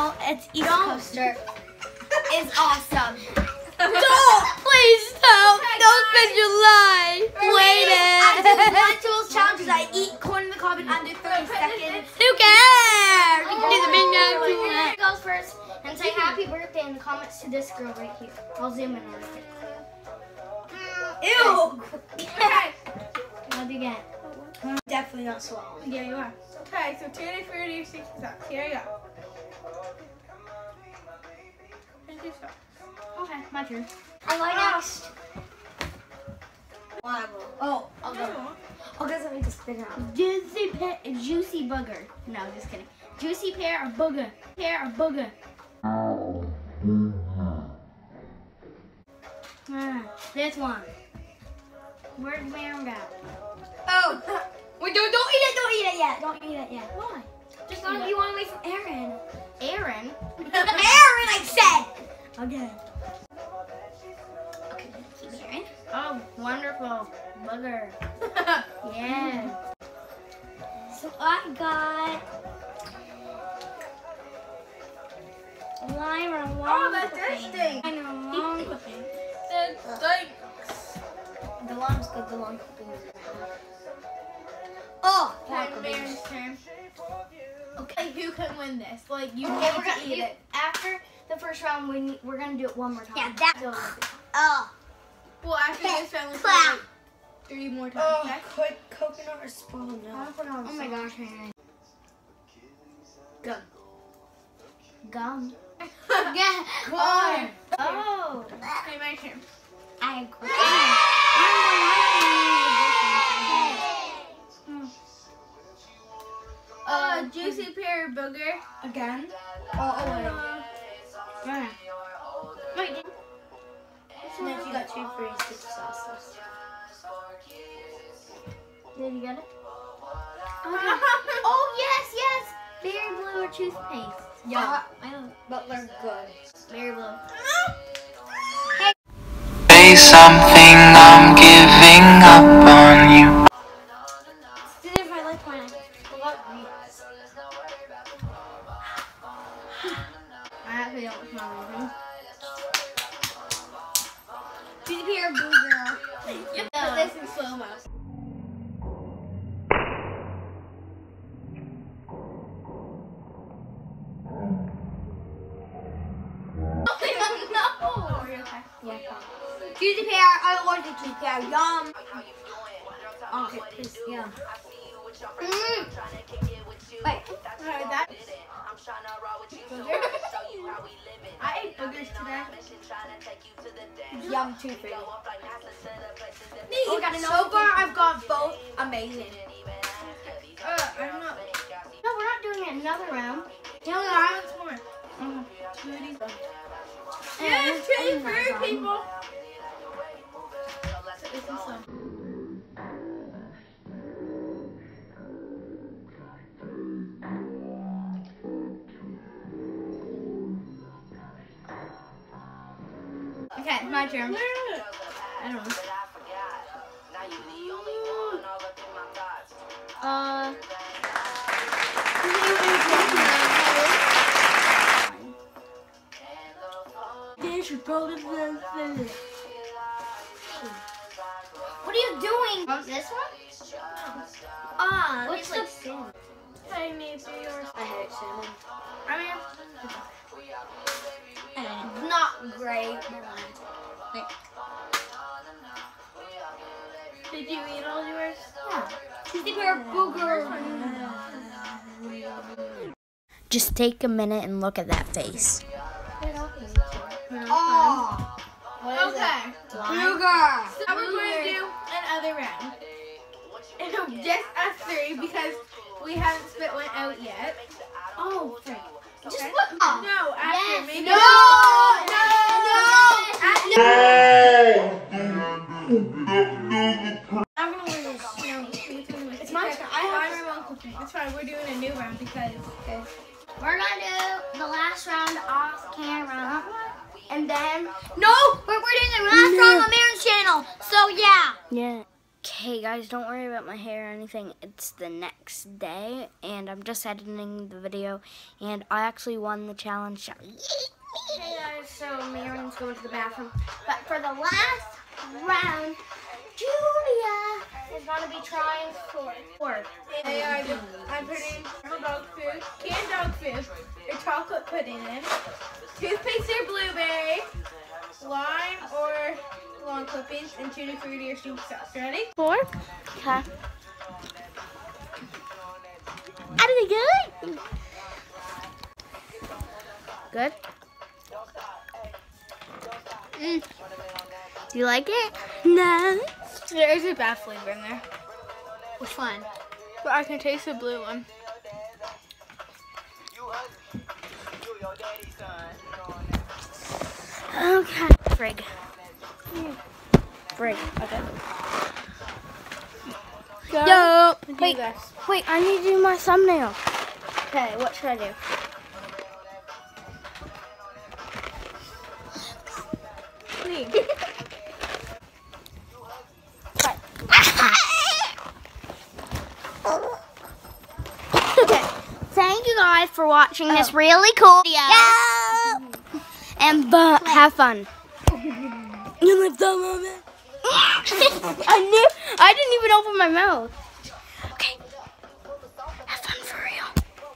channel. It's East Coaster. It's awesome. Don't! Please don't! Don't spend your life waiting! I do Lunchables challenges. I eat corn in the cob in under 30 seconds. Who cares? You can do the big dog too. Here goes first and say happy birthday in the comments to this girl right here. I'll zoom in on it. Ew! Okay. What do you get? Definitely not swallowing. Yeah, you are. Okay, so Tutti Frutti 6 sucks. Here you go. Thank you, sir. Okay, my turn. I like next. Oh, I'll go. Oh, guys, let me just spit it out. Juicy booger. No, just kidding. Juicy pear or booger? Pear or booger? This one. Where's Mary go? Oh! Wait, don't eat it yet! Don't eat it yet. Why? Just don't. You want to wait for Aaron. Aaron? Aaron, I said! Okay. Okay, keep Aaron. Oh, wonderful. Booger. Yeah. So I got lime or Oh, that does stink. I know. Long cooking. It stinks. The lime's good. The lime cooking is Oh! Okay, Mary's turn. Okay, who can win this? Like, you Okay, get we're to gonna eat it. after the first round. We're gonna do it one more time. Yeah, that- So, Oh! Well, after this round, let's do Clap. it 3 more times, Oh, okay? quick coconut or spoiled milk? oh my gosh, Aaron. Gum. Gum. Yeah. Corn. Oh. Okay, my turn. I agree. Juicy pear booger. Again? Oh, Yeah. Wait, did And then you got 2 free soup sauces. you get it? Oh, yes. Berry blue or toothpaste? Yeah. I don't. But they're good. Berry blue. Say something, I'm giving up on you. See if I like mine. I actually don't smell anything. Juicy pear blue girl. Yep. Put this in slow-mo. No. Yeah. Juicy pear. I want the juicy pear. Yum. Oh, it's yum. Wait. Okay, that. I ate boogers today. Yum, 2 free. Oh, got So far, I've got both amazing. I'm not. No, we're not doing it another round. Tell me once more. Yes, Tutti Frutti, people. This is some. Okay, my turn. I don't know. What are you doing? This one? Ah, What's it's like the- salmon. I need to do yours. I hate salmon. I mean, And not great. did you eat all yours? Juicy pear booger. Just take a minute and look at that face. Oh. What is Okay. it? Booger. So now we're going to do another round. Just us 3 because we haven't spit one out yet. Oh, Okay? Just put No, after Yes. maybe. No. I'm gonna wear this. It's my turn. I have my own cooking. It's fine. We're doing a new round because. Okay. We're gonna do the last round off camera. And then No. we're doing the last round on Maren's channel. So yeah. Yeah. Okay, guys, don't worry about my hair or anything. It's the next day, and I'm just editing the video, and I actually won the challenge. Hey guys, so Mary's going to the bathroom. But for the last round, Julia is going to be trying for Hey guys, I'm putting dog food, canned dog food, or chocolate pudding in, toothpaste or blueberry, lime or lawn clippings, and tutti frutti or soup sauce. Ready? 4. Okay. I did it good. Good? Do you like it? No. There is a bad flavor in there, Which one? but I can taste the blue one. Okay. Frig. Frig. Okay. Yo. Wait. This. Wait, I need to do my thumbnail. Okay, what should I do? Okay. Thank you guys for watching this really cool video. And have fun. You lived the moment. I didn't even open my mouth.